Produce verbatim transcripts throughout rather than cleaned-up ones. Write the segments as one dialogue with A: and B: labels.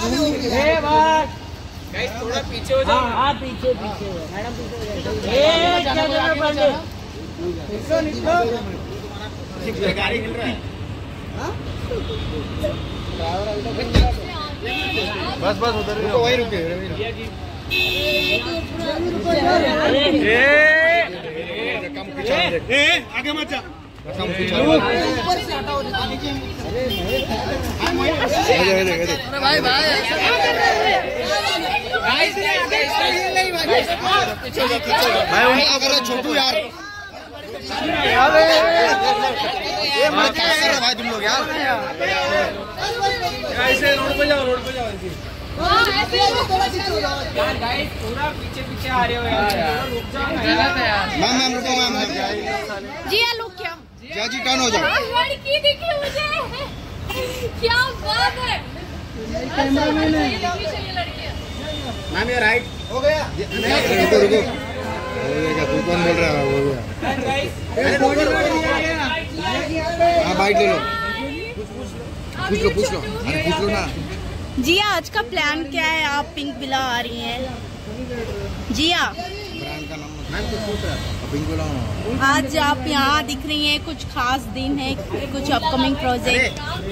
A: Guys थोड़ा पीछे हो जाओ। हाँ पीछे पीछे मैडम पीछे हो जाओ। गाड़ी हिल रहा है। बस बस उधर ही वहीं रुके। आगे मत जा। भाई भाई भाई छोटू यार ये मैं क्या कर रहा भाई तुम लोग यार ऐसे रोड पे जाओ रोड पे जाओ ऐसे यार गाइस पूरा पीछे पीछे आ रहे हो यार रुक जाओ मैम मैम रुको मैम
B: जी लुक क्या
A: जी जी टर्न हो जाओ
B: लड़की दिखी मुझे क्या बात है कैमरामैन है
A: मैम ये राइट हो गया
C: रुको रुको हो गया तू कौन बोल रहा है हो गया हाँ बाइट ले लो पूछ लो पूछ लो अरे पूछ लो ना।
B: जिया आज का प्लान क्या है? आप पिंक विला आ रही हैं जिया
C: ब्रांड का नाम मैम कुछ पूछ रहा है पिंक विला।
B: आज आप यहाँ दिख रही हैं, कुछ खास दिन है, कुछ अपकमिंग प्रोजेक्ट?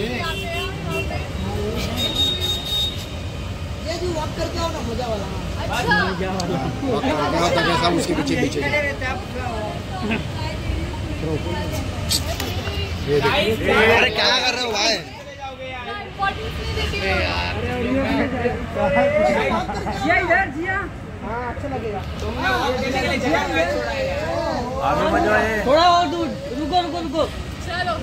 A: वॉक करके आओ ना मजा वाला।
B: अच्छा
C: सब उसके पीछे पीछे
A: अरे क्या कर रहे हो भाई? जिया इधर जिया हाँ अच्छा लगेगा। आगे मजा आए थोड़ा और दूर रुको रुको रुको चलो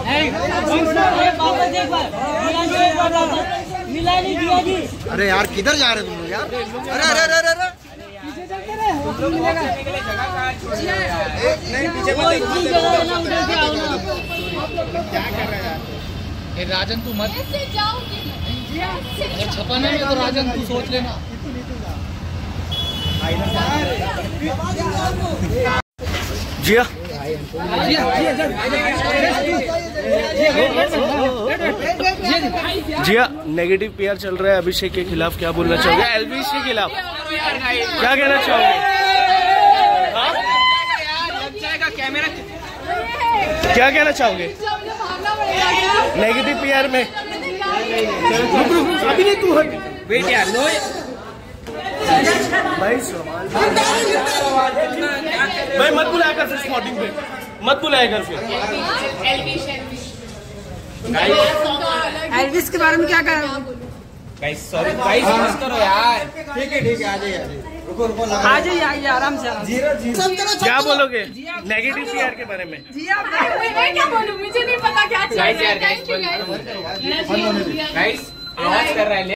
A: मिला नहीं दिया जी।
C: अरे यार किधर जा रहे तुम लोग यार? अरे अरे अरे अरे
A: पीछे चलते रहे नहीं पीछे क्या कर रहे हैं राजन तू मत अगर छपाना है तो राजन तू सोच लेना।
C: जिया जिया नेगेटिव पीआर चल रहा है अभिषेक के खिलाफ, क्या बोलना चाहोगे? एल्विश के खिलाफ क्या कहना चाहोगे? क्या कहना चाहोगे नेगेटिव पीआर में? अभी नहीं तू हट
A: वेट यार नो
C: भाई सवाल भाई मत बुलाया कर फिर स्पॉटिंग पे मत बुलाया कर फिर।
A: एल्विस के बारे में क्या कह गाइस सॉरी गाइस मत करो यार। ठीक है ठीक है आ जाइए रुको रुको आ जाइए आइए आराम से जीरो जीरो
C: क्या बोलोगे नेगेटिव पीआर के बारे में?
B: मैं क्या बोलूं, मुझे नहीं पता क्या चल रहा है।
A: गाइस कर रहा है।